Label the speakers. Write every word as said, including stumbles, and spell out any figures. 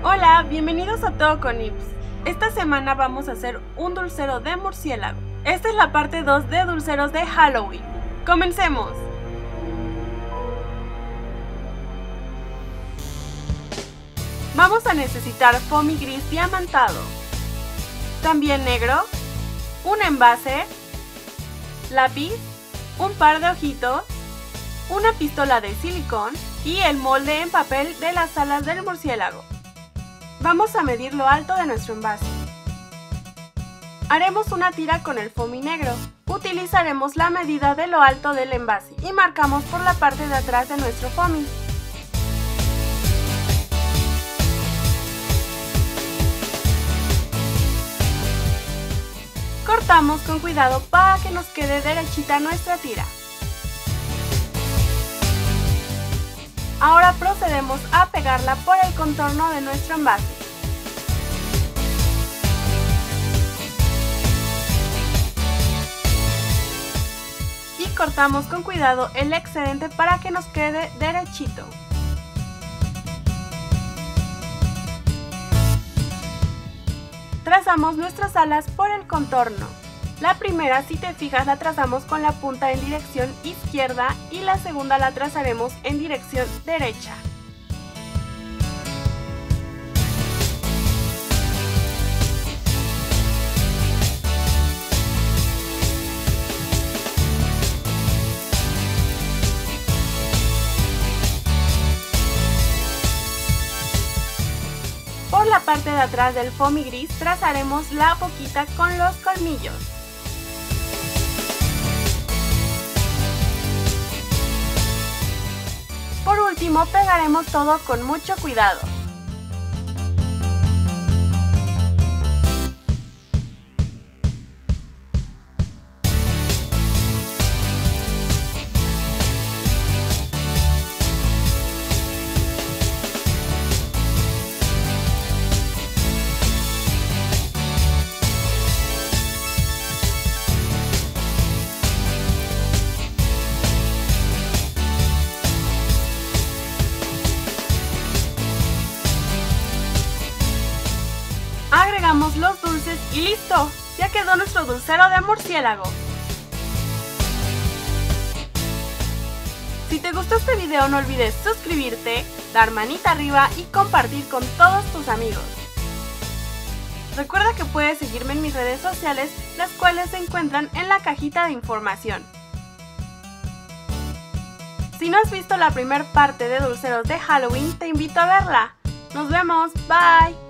Speaker 1: Hola, bienvenidos a Todo con Ips. Esta semana vamos a hacer un dulcero de murciélago. Esta es la parte dos de dulceros de Halloween. ¡Comencemos! Vamos a necesitar foamy gris diamantado, también negro, un envase, lápiz, un par de ojitos, una pistola de silicón y el molde en papel de las alas del murciélago. Vamos a medir lo alto de nuestro envase. Haremos una tira con el foamy negro. Utilizaremos la medida de lo alto del envase y marcamos por la parte de atrás de nuestro foamy. Cortamos con cuidado para que nos quede derechita nuestra tira. Ahora procedemos a pegarla por el contorno de nuestro envase. Y cortamos con cuidado el excedente para que nos quede derechito. Trazamos nuestras alas por el contorno. La primera, si te fijas, la trazamos con la punta en dirección izquierda y la segunda la trazaremos en dirección derecha. Por la parte de atrás del foamy gris trazaremos la boquita con los colmillos. Por último, pegaremos todo con mucho cuidado. Agregamos los dulces y ¡listo! Ya quedó nuestro dulcero de murciélago. Si te gustó este video no olvides suscribirte, dar manita arriba y compartir con todos tus amigos. Recuerda que puedes seguirme en mis redes sociales, las cuales se encuentran en la cajita de información. Si no has visto la primera parte de dulceros de Halloween, te invito a verla. ¡Nos vemos! ¡Bye!